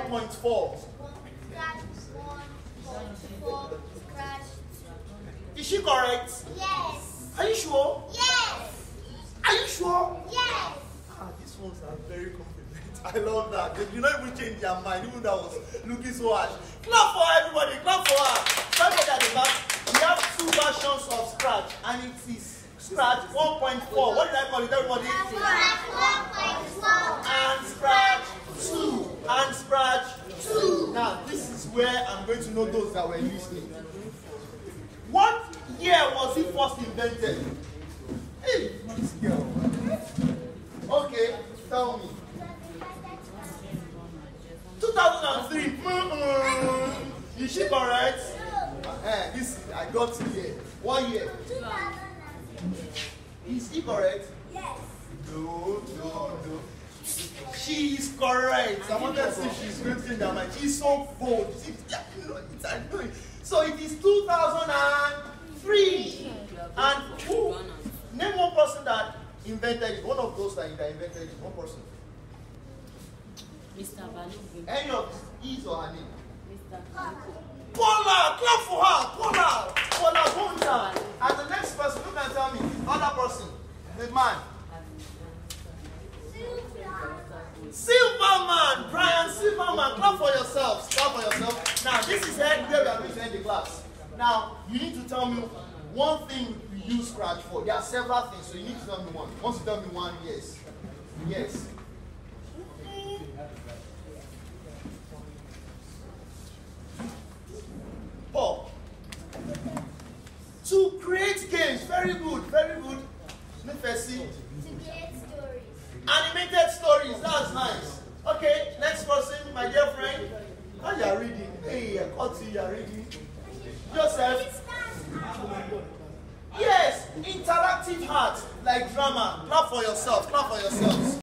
1.4. Scratch 1.4. Scratch 2. Is she correct? Yes. Are you sure? Yes. Are you sure? Yes. These ones are very confident. I love that. They did not even change their mind, even that was looking so harsh. Clap for everybody, clap for her. Clap for that. We have two versions of Scratch, and it is Scratch 1.4. What did I call it, everybody? Scratch 1.4. And Scratch 2. And Scratch 2. Now, this is where I'm going to know those that were listening. What year was it first invented? Hey, this girl. Okay, tell me. 2003. Is she correct? I got it here. What year? 2003. Is she correct? Yes. No. She is correct. I wanted to see if she's going to change her mind. She's so bold. So it is 2003. And who? Name one person that invented it. One of those that invented it. One person. Mr. Balogun. Any of his or her name? Mr. Balogun. Paula, clap for her. Paula, Bonta. And the next person, who can tell me? Other person. The man. Silverman. Brian Silverman. Clap for yourselves. Clap for yourself. Now, this is where we are going to end the class. Now, you need to tell me one thing we use Scratch for. There are several things, so you need to tell me one. Once you tell me one, yes. Yes. Paul. To create games. Very good, very good. Nifesi. To create stories. Animated stories. That's nice. Okay, next person, my dear friend. How you are reading? Hey, I caught you, you are reading. Joseph. Yes, interactive art, like drama. Clap for yourself, clap for yourselves.